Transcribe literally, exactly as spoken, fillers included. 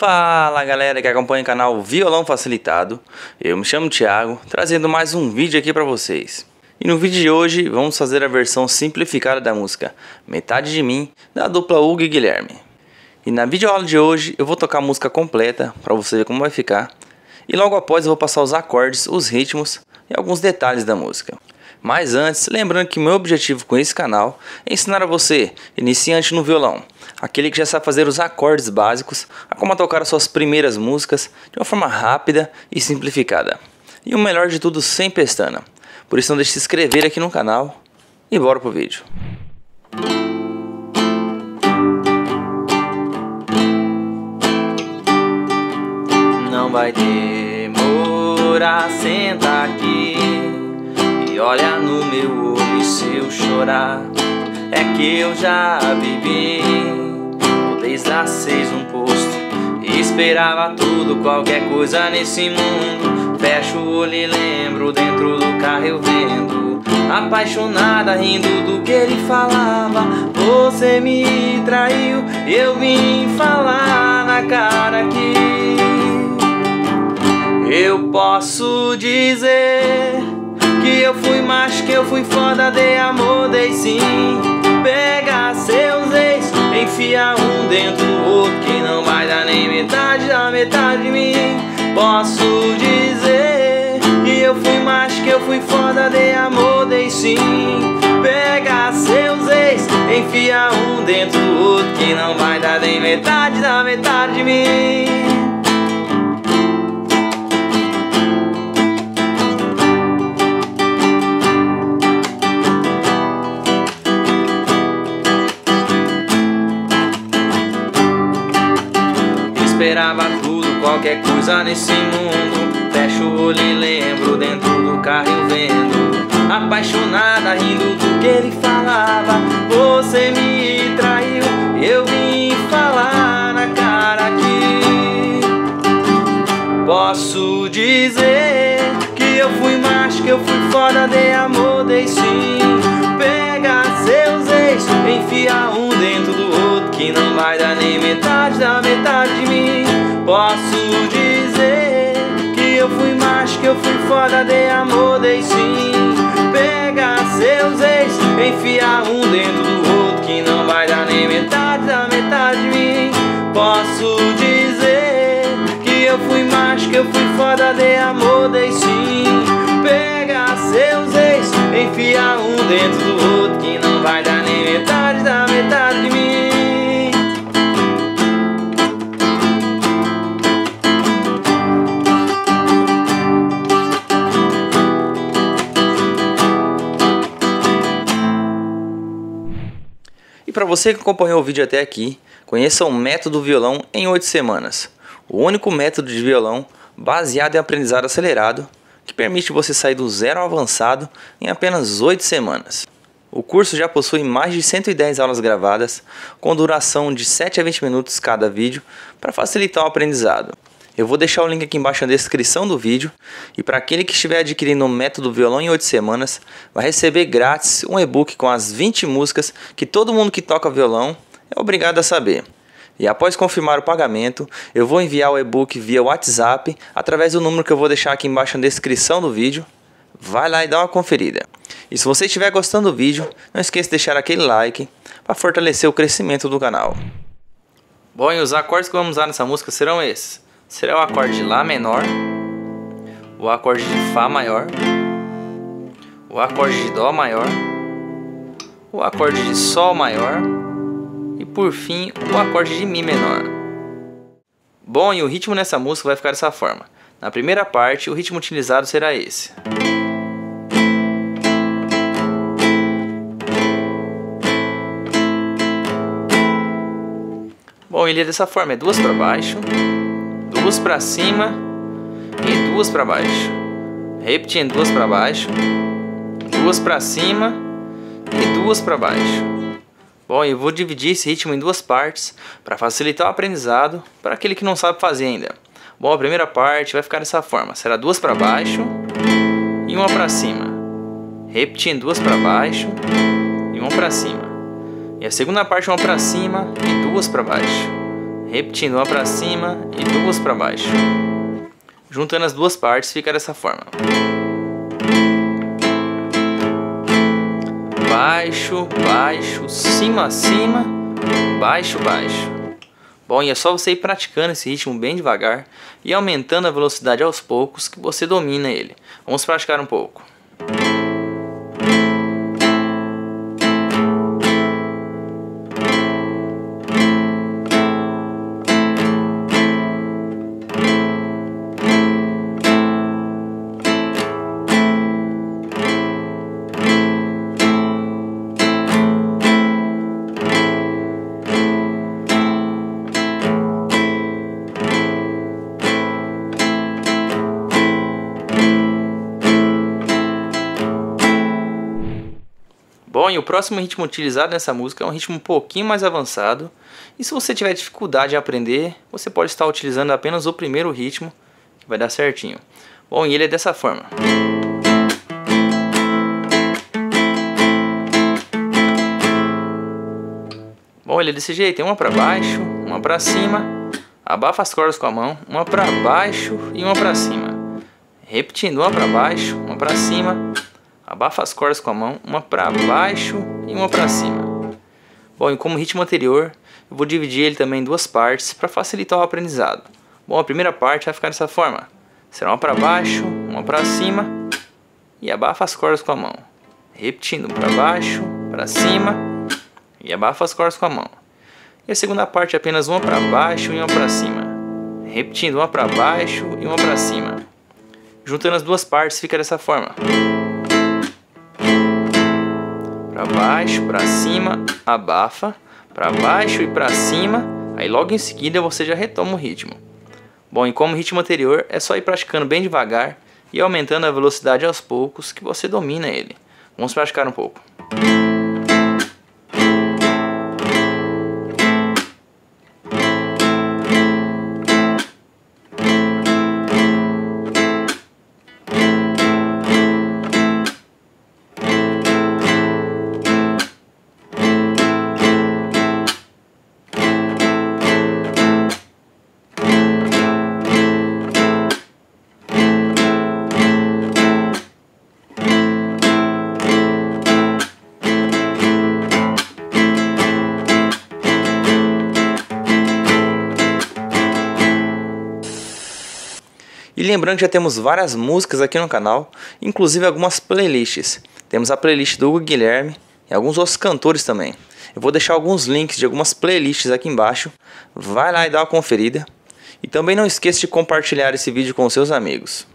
Fala galera que acompanha o canal Violão Facilitado, eu me chamo Thiago, trazendo mais um vídeo aqui pra vocês. E no vídeo de hoje vamos fazer a versão simplificada da música Metade de Mim, da dupla Hugo e Guilherme. E na videoaula de hoje eu vou tocar a música completa pra você ver como vai ficar. E logo após eu vou passar os acordes, os ritmos e alguns detalhes da música. Mas antes, lembrando que meu objetivo com esse canal é ensinar a você, iniciante no violão, aquele que já sabe fazer os acordes básicos, a como tocar as suas primeiras músicas de uma forma rápida e simplificada. E o melhor de tudo, sem pestana. Por isso não deixe de se inscrever aqui no canal e bora pro vídeo. Não vai demorar, senta aqui e olha no meu olho, e se eu chorar é que eu já bebi. Tô desde as seis no posto e esperava tudo, qualquer coisa nesse mundo. Fecho o olho e lembro, dentro do carro eu vendo, apaixonada, rindo do que ele falava. Você me traiu, eu vim falar na cara que eu posso dizer que eu fui macho, que eu fui foda, dei amor, dei sim. Pega seus ex, enfia um dentro do outro, que não vai dar nem metade da metade de mim. Posso dizer que eu fui macho, que eu fui foda, dei amor, dei sim. Pega seus ex, enfia um dentro do outro, que não vai dar nem metade da metade de mim. Esperava tudo, qualquer coisa nesse mundo. Fecho o olho e lembro, dentro do carro eu vendo, apaixonada, rindo do que ele falava. Você me traiu, eu vim falar na cara aqui. Posso dizer que eu fui macho, que eu fui foda, dei amor, dei sim. Pega seus ex, enfia um dentro do outro, que não vai dar nem metade da metade de mim. Posso dizer que eu fui macho, que eu fui foda, dei amor, dei sim. Pega seus ex, enfia um dentro do outro, que não vai dar nem metade da metade de mim. Posso dizer que eu fui macho, que eu fui foda, dei amor, dei sim. Pega seus ex, enfia um dentro do outro, que não vai dar nem metade da metade de mim. E para você que acompanhou o vídeo até aqui, conheça o método violão em oito semanas. O único método de violão baseado em aprendizado acelerado que permite você sair do zero ao avançado em apenas oito semanas. O curso já possui mais de cento e dez aulas gravadas, com duração de sete a vinte minutos cada vídeo, para facilitar o aprendizado. Eu vou deixar o link aqui embaixo na descrição do vídeo, e para aquele que estiver adquirindo o método violão em oito semanas, vai receber grátis um e-book com as vinte músicas que todo mundo que toca violão é obrigado a saber. E após confirmar o pagamento, eu vou enviar o e-book via WhatsApp através do número que eu vou deixar aqui embaixo na descrição do vídeo. Vai lá e dá uma conferida. E se você estiver gostando do vídeo, não esqueça de deixar aquele like para fortalecer o crescimento do canal. Bom, e os acordes que vamos usar nessa música serão esses. Será o acorde de Lá menor, o acorde de Fá maior, o acorde de Dó maior, o acorde de Sol maior e por fim o acorde de Mi menor. Bom, e o ritmo nessa música vai ficar dessa forma. Na primeira parte, o ritmo utilizado será esse. Bom, ele é dessa forma, é duas para baixo, duas para cima e duas para baixo. Repetindo, duas para baixo, duas para cima e duas para baixo. Bom, eu vou dividir esse ritmo em duas partes para facilitar o aprendizado para aquele que não sabe fazer ainda. Bom, a primeira parte vai ficar dessa forma, será duas para baixo e uma para cima. Repetindo, duas para baixo e uma para cima. E a segunda parte, uma para cima e duas para baixo. repetindo uma para cima e duas para baixo. Juntando as duas partes fica dessa forma. Baixo, baixo, cima, cima, baixo, baixo. Bom, e é só você ir praticando esse ritmo bem devagar e aumentando a velocidade aos poucos que você domina ele. Vamos praticar um pouco. Bom, e o próximo ritmo utilizado nessa música é um ritmo um pouquinho mais avançado. E se você tiver dificuldade em aprender, você pode estar utilizando apenas o primeiro ritmo, que vai dar certinho. Bom, e ele é dessa forma. Bom, ele é desse jeito, tem uma para baixo, uma para cima, abafa as cordas com a mão, uma para baixo e uma para cima. Repetindo, uma para baixo, uma para cima, abafa as cordas com a mão, uma para baixo e uma para cima. Bom, e como ritmo anterior, eu vou dividir ele também em duas partes para facilitar o aprendizado. Bom, a primeira parte vai ficar dessa forma. Será uma para baixo, uma para cima e abafa as cordas com a mão. Repetindo, para baixo, para cima e abafa as cordas com a mão. E a segunda parte é apenas uma para baixo e uma para cima. Repetindo, uma para baixo e uma para cima. Juntando as duas partes fica dessa forma. Para baixo, para cima, abafa, para baixo e para cima, aí logo em seguida você já retoma o ritmo. Bom, e como ritmo anterior, é só ir praticando bem devagar e aumentando a velocidade aos poucos que você domina ele. Vamos praticar um pouco. E lembrando que já temos várias músicas aqui no canal, inclusive algumas playlists. Temos a playlist do Hugo Guilherme e alguns outros cantores também. Eu vou deixar alguns links de algumas playlists aqui embaixo. Vai lá e dá uma conferida. E também não esqueça de compartilhar esse vídeo com seus amigos.